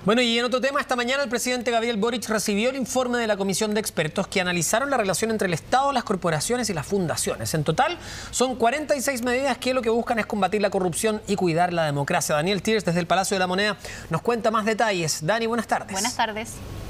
Bueno, y en otro tema, esta mañana el presidente Gabriel Boric recibió el informe de la comisión de expertos que analizaron la relación entre el Estado, las corporaciones y las fundaciones. En total, son 46 medidas que lo que buscan es combatir la corrupción y cuidar la democracia. Daniel Tiers, desde el Palacio de la Moneda, nos cuenta más detalles. Dani, buenas tardes. Buenas tardes.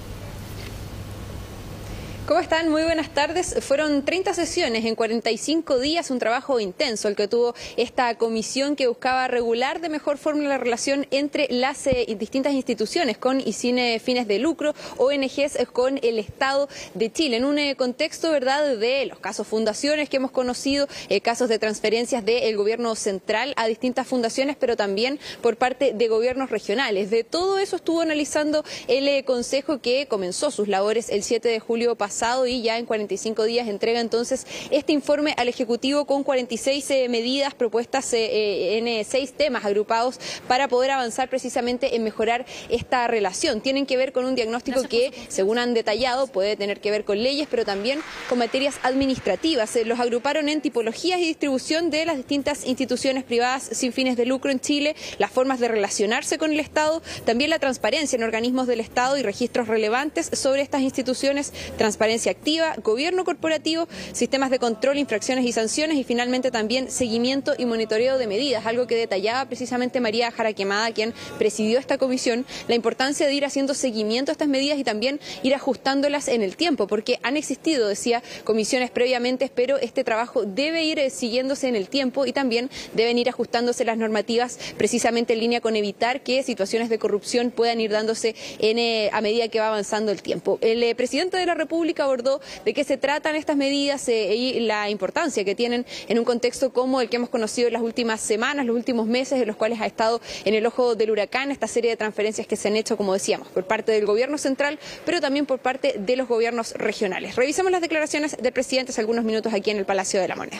¿Cómo están? Muy buenas tardes. Fueron 30 sesiones en 45 días, un trabajo intenso el que tuvo esta comisión que buscaba regular de mejor forma la relación entre las distintas instituciones con y sin fines de lucro, ONGs con el Estado de Chile, en un contexto, ¿verdad?, de los casos fundaciones que hemos conocido, casos de transferencias del gobierno central a distintas fundaciones, pero también por parte de gobiernos regionales. De todo eso estuvo analizando el Consejo, que comenzó sus labores el 7 de julio pasado y ya en 45 días entrega entonces este informe al Ejecutivo con 46 medidas propuestas en 6 temas agrupados para poder avanzar precisamente en mejorar esta relación. Tienen que ver con un diagnóstico que, según han detallado, puede tener que ver con leyes, pero también con materias administrativas. Los agruparon en tipologías y distribución de las distintas instituciones privadas sin fines de lucro en Chile, las formas de relacionarse con el Estado, también la transparencia en organismos del Estado y registros relevantes sobre estas instituciones, transparencia activa, gobierno corporativo, sistemas de control, infracciones y sanciones y finalmente también seguimiento y monitoreo de medidas, algo que detallaba precisamente María Jara Quemada, quien presidió esta comisión, la importancia de ir haciendo seguimiento a estas medidas y también ir ajustándolas en el tiempo, porque han existido, decía, comisiones previamente, pero este trabajo debe ir siguiéndose en el tiempo y también deben ir ajustándose las normativas precisamente en línea con evitar que situaciones de corrupción puedan ir dándose a medida que va avanzando el tiempo. El presidente de la República abordó de qué se tratan estas medidas y la importancia que tienen en un contexto como el que hemos conocido en las últimas semanas, los últimos meses, en los cuales ha estado en el ojo del huracán esta serie de transferencias que se han hecho, como decíamos, por parte del gobierno central, pero también por parte de los gobiernos regionales. Revisamos las declaraciones del presidente hace algunos minutos aquí en el Palacio de la Moneda.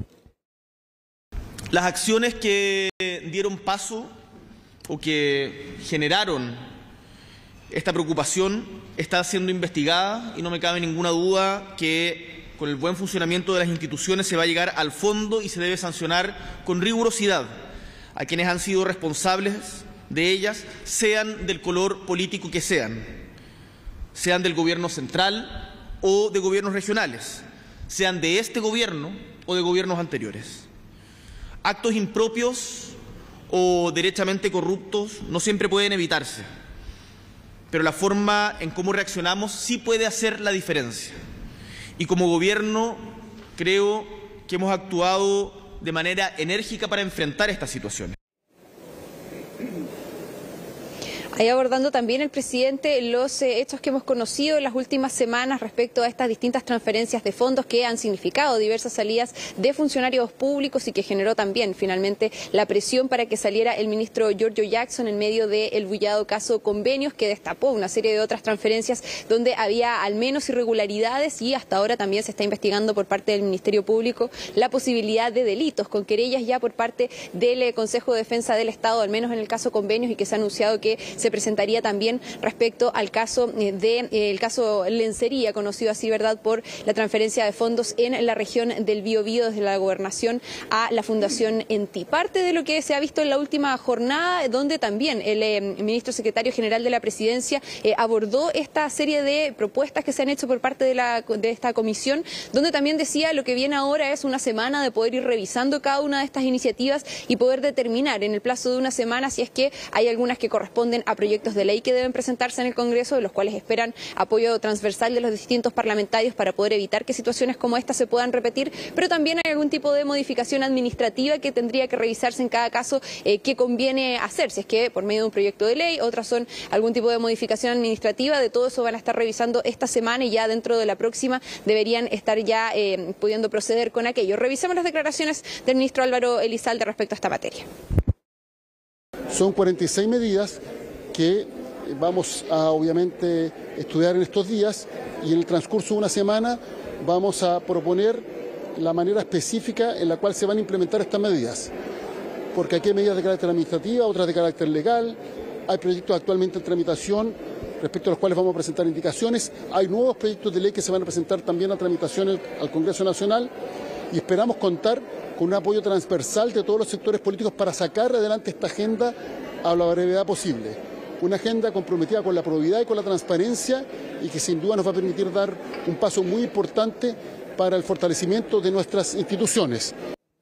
Las acciones que dieron paso o que generaron esta preocupación está siendo investigada y no me cabe ninguna duda que con el buen funcionamiento de las instituciones se va a llegar al fondo y se debe sancionar con rigurosidad a quienes han sido responsables de ellas, sean del color político que sean del gobierno central o de gobiernos regionales, sean de este gobierno o de gobiernos anteriores. Actos impropios o derechamente corruptos no siempre pueden evitarse, pero la forma en cómo reaccionamos sí puede hacer la diferencia. Y como gobierno creo que hemos actuado de manera enérgica para enfrentar estas situaciones. Ahí abordando también el presidente los hechos que hemos conocido en las últimas semanas respecto a estas distintas transferencias de fondos que han significado diversas salidas de funcionarios públicos y que generó también finalmente la presión para que saliera el ministro Giorgio Jackson en medio del bullado caso Convenios, que destapó una serie de otras transferencias donde había al menos irregularidades y hasta ahora también se está investigando por parte del Ministerio Público la posibilidad de delitos con querellas ya por parte del Consejo de Defensa del Estado, al menos en el caso Convenios, y que se ha anunciado que se presentaría también respecto al caso el caso Lencería, conocido así, ¿verdad?, por la transferencia de fondos en la región del Biobío desde la gobernación a la Fundación ENTI. Parte de lo que se ha visto en la última jornada, donde también el ministro secretario general de la Presidencia abordó esta serie de propuestas que se han hecho por parte de esta comisión, donde también decía lo que viene ahora es una semana de poder ir revisando cada una de estas iniciativas y poder determinar en el plazo de una semana si es que hay algunas que corresponden a proyectos de ley que deben presentarse en el Congreso, de los cuales esperan apoyo transversal de los distintos parlamentarios para poder evitar que situaciones como esta se puedan repetir, pero también hay algún tipo de modificación administrativa que tendría que revisarse en cada caso que conviene hacer, si es que por medio de un proyecto de ley, otras son algún tipo de modificación administrativa. De todo eso van a estar revisando esta semana y ya dentro de la próxima deberían estar ya pudiendo proceder con aquello. Revisemos las declaraciones del ministro Álvaro Elizalde respecto a esta materia. Son 46 medidas que vamos a obviamente estudiar en estos días y en el transcurso de una semana vamos a proponer la manera específica en la cual se van a implementar estas medidas. Porque aquí hay medidas de carácter administrativo, otras de carácter legal, hay proyectos actualmente en tramitación respecto a los cuales vamos a presentar indicaciones, hay nuevos proyectos de ley que se van a presentar también a tramitación al Congreso Nacional y esperamos contar con un apoyo transversal de todos los sectores políticos para sacar adelante esta agenda a la brevedad posible. una agenda comprometida con la probidad y con la transparencia y que sin duda nos va a permitir dar un paso muy importante para el fortalecimiento de nuestras instituciones.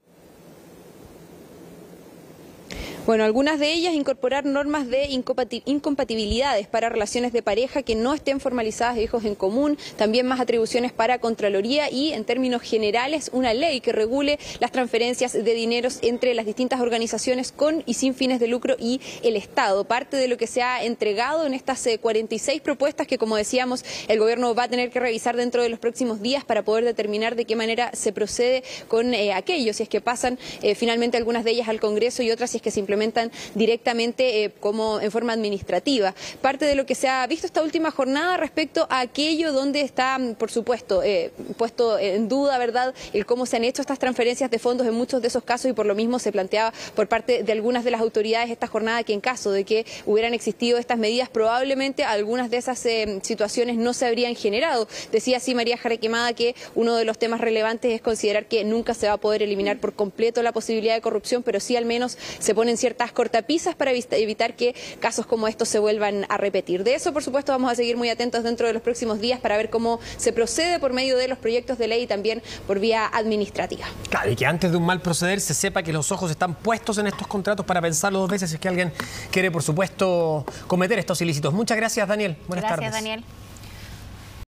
Bueno, algunas de ellas incorporar normas de incompatibilidades para relaciones de pareja que no estén formalizadas de hijos en común, también más atribuciones para Contraloría y, en términos generales, una ley que regule las transferencias de dineros entre las distintas organizaciones con y sin fines de lucro y el Estado. Parte de lo que se ha entregado en estas 46 propuestas que, como decíamos, el Gobierno va a tener que revisar dentro de los próximos días para poder determinar de qué manera se procede con aquello, si es que pasan finalmente algunas de ellas al Congreso y otras si es que se implementan directamente como en forma administrativa. Parte de lo que se ha visto esta última jornada respecto a aquello donde está, por supuesto, puesto en duda, ¿verdad?, el cómo se han hecho estas transferencias de fondos en muchos de esos casos, y por lo mismo se planteaba por parte de algunas de las autoridades esta jornada que en caso de que hubieran existido estas medidas, probablemente algunas de esas situaciones no se habrían generado. Decía así María Jarequemada que uno de los temas relevantes es considerar que nunca se va a poder eliminar por completo la posibilidad de corrupción, pero sí al menos se ponen ciertas cortapisas para evitar que casos como estos se vuelvan a repetir. De eso, por supuesto, vamos a seguir muy atentos dentro de los próximos días para ver cómo se procede por medio de los proyectos de ley y también por vía administrativa. Claro, y que antes de un mal proceder se sepa que los ojos están puestos en estos contratos para pensarlo 2 veces si es que alguien quiere, por supuesto, cometer estos ilícitos. Muchas gracias, Daniel. Buenas tardes. Gracias, Daniel.